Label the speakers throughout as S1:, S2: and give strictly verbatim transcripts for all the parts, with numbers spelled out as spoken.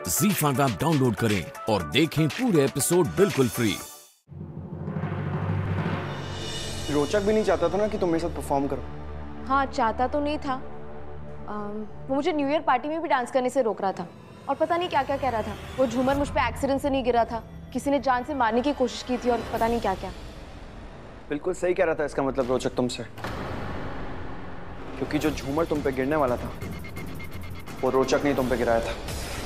S1: ज़ी five app download करें और देखें पूरे एपिसोड बिल्कुल फ्री।
S2: रोचक भी नहीं चाहता था ना कि तुम मेरे साथ परफॉर्म करो।
S3: हाँ, चाहता तो नहीं था। आम, वो मुझे न्यू ईयर पार्टी में भी डांस करने से रोक रहा था और पता नहीं क्या क्या कह रहा था। वो झूमर मुझ पे एक्सीडेंट से नहीं गिरा था, किसी ने जान से मारने की कोशिश की थी और पता नहीं क्या क्या।
S2: बिल्कुल सही कह रहा था इसका मतलब रोचक तुमसे, क्योंकि जो झूमर तुम पे गिरने वाला था वो रोचक ने तुम पे गिराया था।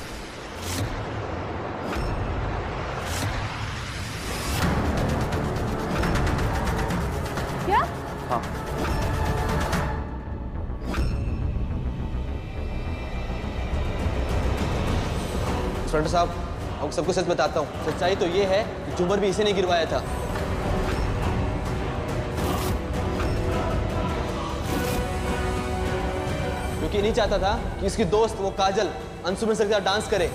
S3: क्या?
S2: हाँ।
S4: इंस्पेक्टर साहब, आपको सब कुछ सच बताता हूँ। सच्चाई तो ये है कि झूमर भी इसे ने गिरवाया था। क्योंकि नहीं चाहता था कि इसकी दोस्त वो काजल अंशुमन सर के साथ डांस करे।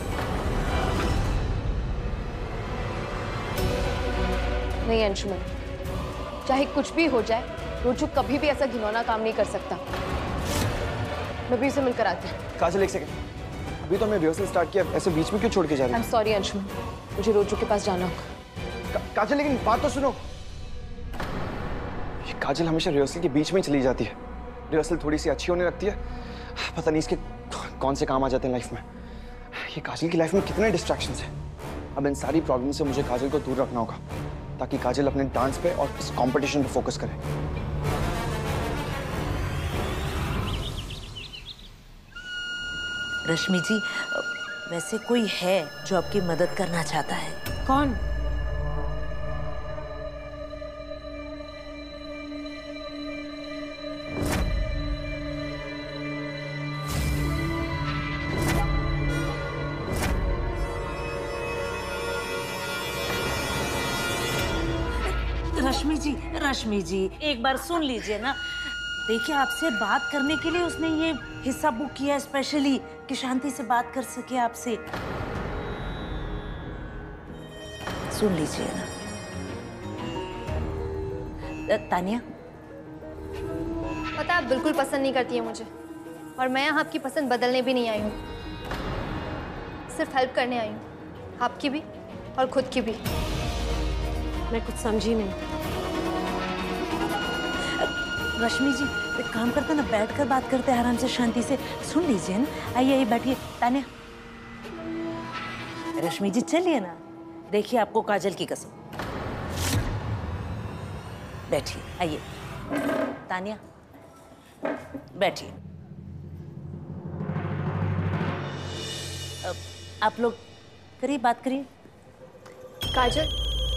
S3: नहीं अंशुमन, चाहे कुछ भी हो जाए, रोचक कभी भी ऐसा घिनौना काम नहीं कर सकता। मैं भी उसे मिलकर आती हूँ।
S2: काजल एक सेकंड, अभी तो हमने रिहर्सल स्टार्ट किया, ऐसे बीच में क्यों छोड़ के जा रही
S3: आई एम सॉरी अंशुमन, मुझे रोचक के पास जाना होगा।
S2: का, काजल लेकिन बात तो सुनो। ये काजल हमेशा रिहर्सल के बीच में ही चली जाती है। रिहर्सल थोड़ी सी अच्छी होने लगती है, पता नहीं इसके कौन से काम आ जाते हैं लाइफ में। ये काजल की लाइफ में कितने डिस्ट्रैक्शंस हैं। अब इन सारी प्रॉब्लम से मुझे काजल को दूर रखना होगा ताकि काजल अपने डांस पे और इस कंपटीशन पे फोकस करे।
S5: रश्मि जी, वैसे कोई है जो आपकी मदद करना चाहता है?
S3: कौन?
S5: रश्मि जी, रश्मि जी, एक बार सुन लीजिए ना। देखिए, आपसे बात करने के लिए उसने ये हिस्सा बुक किया स्पेशली कि शांति से बात कर सके आपसे। सुन लीजिए ना। तानिया,
S6: पता आप बिल्कुल पसंद नहीं करती है मुझे, और मैं यहाँ आपकी पसंद बदलने भी नहीं आई हूँ, सिर्फ हेल्प करने आई हूँ, आपकी भी और खुद की भी।
S3: मैं कुछ समझी नहीं।
S5: रश्मि जी, एक काम करते ना, बैठकर बात करते हैं आराम से, शांति से। सुन लीजिए ना। आइए आइए, बैठिए। तानिया, रश्मि जी चलिए ना। देखिए, आपको काजल की कसम। बैठिए, आइए। तानिया, बैठिए। अब आप लोग करिए, बात करिए।
S6: काजल,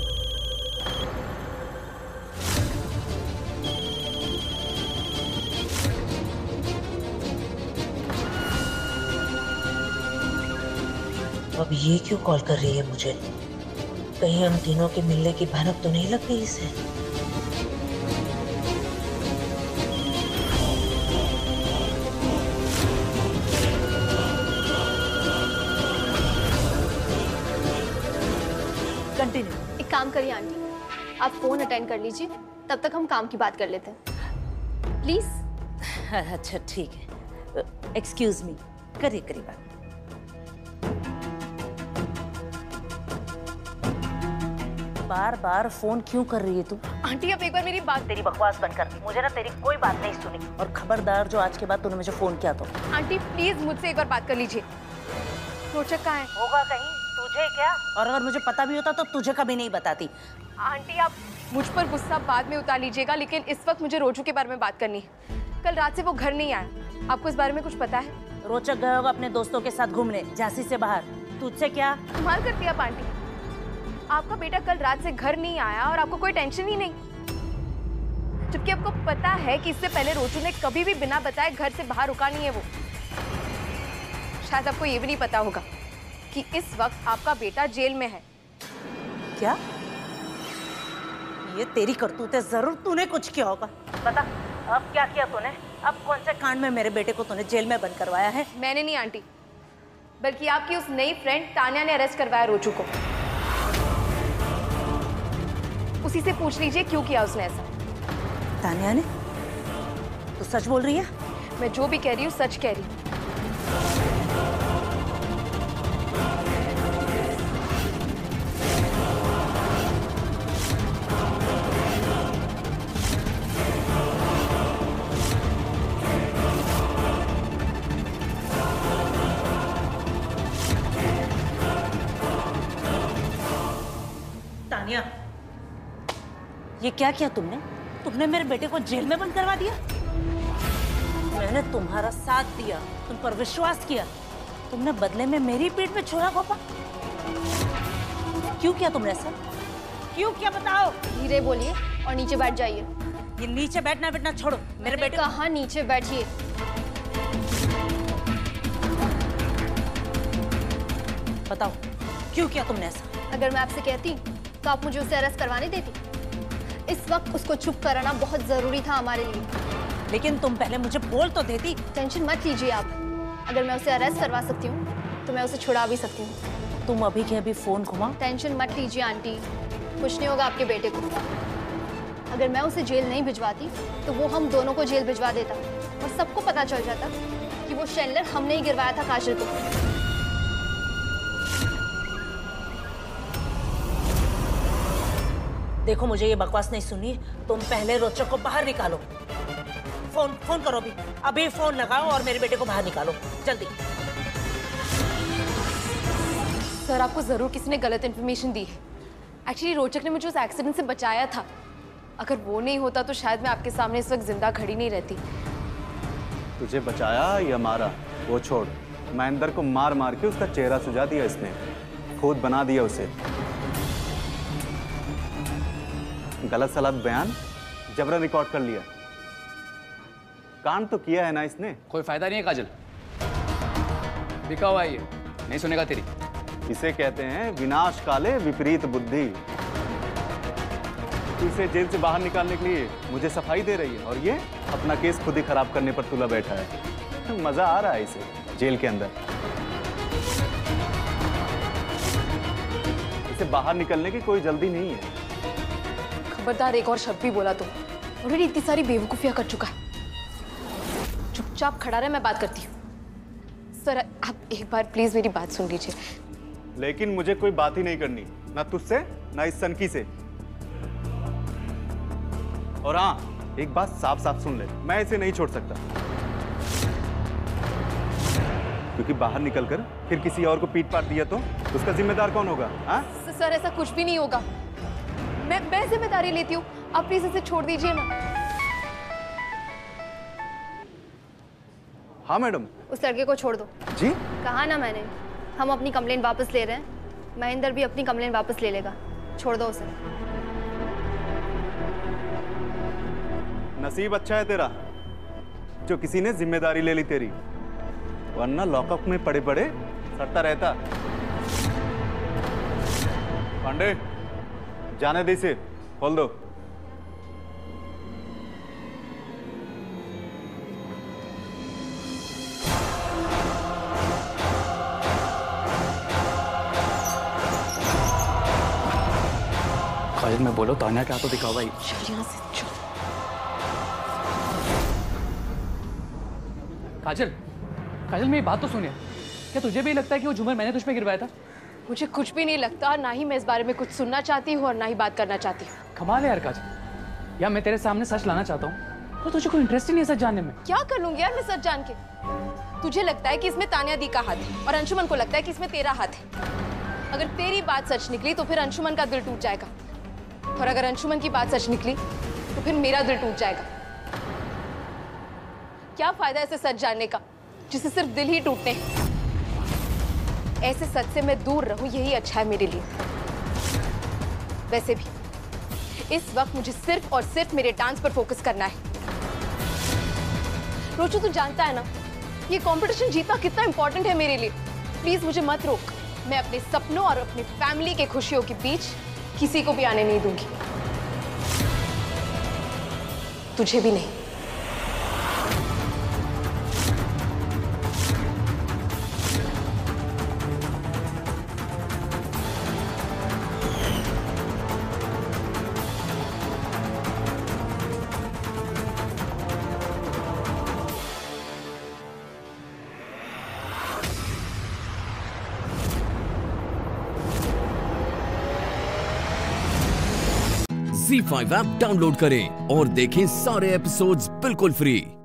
S5: अब ये क्यों कॉल कर रही है मुझे? कहीं हम तीनों के मिलने की भनक तो नहीं लग गई इसे? कंटिन्यू।
S6: एक काम करिए आंटी, आप फोन अटेंड कर लीजिए, तब तक हम काम की बात कर लेते हैं, प्लीज।
S5: अच्छा ठीक है, एक्सक्यूज मी। करिए करिए बात। बार बार फोन क्यों कर रही है तू?
S6: आंटी, अब एक बार मेरी बात।
S5: तेरी बकवास बंद कर। मुझे ना तेरी कोई बात नहीं सुनी, और खबरदार जो आज के बाद तूने मुझे फोन किया तो।
S6: आंटी प्लीज मुझसे एक बार बात कर लीजिए। रोचक कहाँ है?
S5: होगा कहीं, तुझे क्या? और अगर मुझे पता भी होता तो तुझे कभी नहीं बताती।
S6: आंटी, आप मुझ पर गुस्सा बाद में उतार लीजिएगा, लेकिन इस वक्त मुझे रोचक के बारे में बात करनी है। कल रात से वो घर नहीं आया, आपको इस बारे में कुछ पता है?
S5: रोचक गया होगा अपने दोस्तों के साथ घूमने, झांसी से बाहर। तुझसे क्या?
S6: कमाल करती है आप आंटी। आपका बेटा कल रात से घर नहीं आया और आपको कोई टेंशन ही नहीं, जबकि आपको पता है कि इससे पहले रोचू ने कभी भी बिना बताए घर से बाहर रुका नहीं है वो। शायद आपको ये भी नहीं पता होगा कि इस वक्त आपका बेटा जेल में है।
S5: क्या? ये तेरी करतूत है, जरूर तूने कुछ किया होगा। बता, अब क्या किया तूने? अब कौन से कांड में मेरे बेटे को तूने जेल में बंद करवाया है?
S6: मैंने नहीं आंटी, बल्कि आपकी उस नई फ्रेंड तान्या ने अरेस्ट करवाया रोचू को। उसी से पूछ लीजिए क्यों किया उसने ऐसा।
S5: तान्या ने? तो सच बोल रही है?
S6: मैं जो भी कह रही हूँ सच कह रही हूँ।
S5: तानिया, ये क्या किया तुमने? तुमने मेरे बेटे को जेल में बंद करवा दिया। मैंने तुम्हारा साथ दिया, तुम पर विश्वास किया, तुमने बदले में मेरी पीठ पे छुरा घोंपा। क्यों किया तुमने ऐसा? क्यों किया बताओ?
S6: धीरे बोलिए और नीचे बैठ जाइए।
S5: ये नीचे बैठना बैठना छोड़ो, मेरे बेटे
S6: कहाँ नीचे बैठिए।
S5: बताओ क्यों किया तुमने ऐसा?
S6: अगर मैं आपसे कहती तो आप मुझे उसे अरेस्ट करवाने देती। इस वक्त उसको चुप कराना बहुत जरूरी था हमारे लिए।
S5: लेकिन तुम पहले मुझे बोल तो देती।
S6: टेंशन मत लीजिए आप, अगर मैं उसे अरेस्ट करवा सकती हूँ तो मैं उसे छुड़ा भी सकती हूँ।
S5: तुम अभी के अभी फोन घुमाओ।
S6: टेंशन मत लीजिए आंटी, कुछ नहीं होगा आपके बेटे को। अगर मैं उसे जेल नहीं भिजवाती तो वो हम दोनों को जेल भिजवा देता और सबको पता चल जाता कि वो शैलर हमने ही गिरवाया था काजल को।
S5: देखो मुझे ये बकवास नहीं सुनी, तुम पहले रोचक को बाहर निकालो। फोन फोन करो अभी, अभी फोन लगाओ और मेरे बेटे को बाहर निकालो जल्दी।
S3: सर आपको जरूर किसी ने गलत इन्फॉर्मेशन दी है। एक्चुअली रोचक ने मुझे उस एक्सीडेंट से बचाया था। अगर वो नहीं होता तो शायद मैं आपके सामने इस वक्त जिंदा खड़ी नहीं रहती।
S7: तुझे बचाया या मारा वो छोड़, महेंद्र को मार मार के उसका चेहरा सुझा दिया इसने, खुद बना दिया उसे। गलत सलत बयान जबरन रिकॉर्ड कर लिया। कांड तो किया है ना इसने।
S8: कोई फायदा नहीं है काजल, बिका हुआ है ये, नहीं सुनेगा तेरी।
S7: इसे कहते हैं विनाश काले विपरीत बुद्धि। इसे जेल से बाहर निकालने के लिए मुझे सफाई दे रही है और ये अपना केस खुद ही खराब करने पर तुला बैठा है। मजा आ रहा है इसे जेल के अंदर। इसे बाहर निकलने की कोई जल्दी नहीं है।
S3: खबरदार एक और शब्द भी बोला तो ऑलरेडी इतनी सारी बेवकूफियां कर चुका है। चुपचाप खड़ा रहे, मैं बात करती हूँ। सर आप एक बार प्लीज मेरी बात सुन लीजिए।
S7: लेकिन मुझे कोई बात ही नहीं करनी, ना तुझसे ना इस सनकी से। और हाँ, एक बात साफ साफ सुन ले, मैं इसे नहीं छोड़ सकता, क्योंकि बाहर निकलकर फिर किसी और को पीट पाट दिया तो उसका जिम्मेदार कौन होगा? हाँ
S3: सर ऐसा कुछ भी नहीं होगा, मैं मैं जिम्मेदारी लेती हूँ। आप प्लीज इसे छोड़ दीजिए ना।
S7: हाँ मैडम।
S6: उस लड़के को छोड़ दो।
S7: जी
S6: कहा ना मैंने, हम अपनी कंप्लेंट वापस ले रहे हैं। महेंद्र भी अपनी कंप्लेंट वापस ले लेगा, छोड़ दो उसे।
S7: नसीब अच्छा है तेरा जो किसी ने जिम्मेदारी ले ली तेरी, वरना लॉकअप में पड़े पड़े सड़ता रहता। पांडे जाने दे इसे, खोल दो।
S8: काजल मैं बोलो तान्या क्या तो दिखाओ भाई।
S3: चल यहाँ से चल।
S8: काजल काजल मेरी बात तो सुनिए, क्या तुझे भी लगता है कि वो झूमर मैंने तुझ पे गिरवाया था?
S3: मुझे कुछ भी नहीं लगता, ना ही मैं इस बारे में कुछ सुनना चाहती हूँ और ना ही बात करना चाहती हूँ।
S8: कमाल है यार काजल, यार मैं तेरे सामने सच लाना चाहता हूँ तो तुझे कोई इंटरेस्ट ही नहीं है सच जानने में।
S3: क्या कर लूंगी यार मैं सच जान के? तुझे लगता है कि इसमें तान्या दी का हाथ है और अंशुमन को लगता है कि इसमें तेरा हाथ है। अगर तेरी बात सच निकली तो फिर अंशुमन का दिल टूट जाएगा, और अगर अंशुमन की बात सच निकली तो फिर मेरा दिल टूट जाएगा। क्या फायदा ऐसे सच जानने का जिससे सिर्फ दिल ही टूटने हैं? ऐसे सच से मैं दूर रहूं यही अच्छा है मेरे लिए। वैसे भी इस वक्त मुझे सिर्फ और सिर्फ मेरे डांस पर फोकस करना है। रोचू तू जानता है ना ये कंपटीशन जीतना कितना इंपॉर्टेंट है मेरे लिए। प्लीज मुझे मत रोक, मैं अपने सपनों और अपनी फैमिली के खुशियों के बीच किसी को भी आने नहीं दूंगी, तुझे भी नहीं।
S1: ज़ी फाइव ऐप डाउनलोड करें और देखें सारे एपिसोड्स बिल्कुल फ्री।